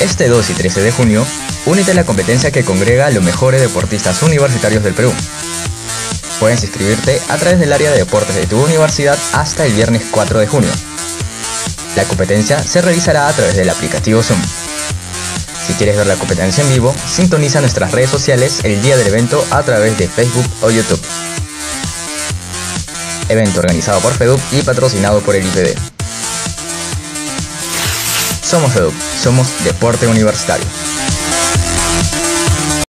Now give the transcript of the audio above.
Este 2 y 13 de junio, únete a la competencia que congrega a los mejores deportistas universitarios del Perú. Puedes inscribirte a través del área de deportes de tu universidad hasta el viernes 4 de junio. La competencia se realizará a través del aplicativo Zoom. Si quieres ver la competencia en vivo, sintoniza nuestras redes sociales el día del evento a través de Facebook o YouTube. Evento organizado por FEDUP y patrocinado por el IPD. Somos FEDUP, somos Deporte Universitario.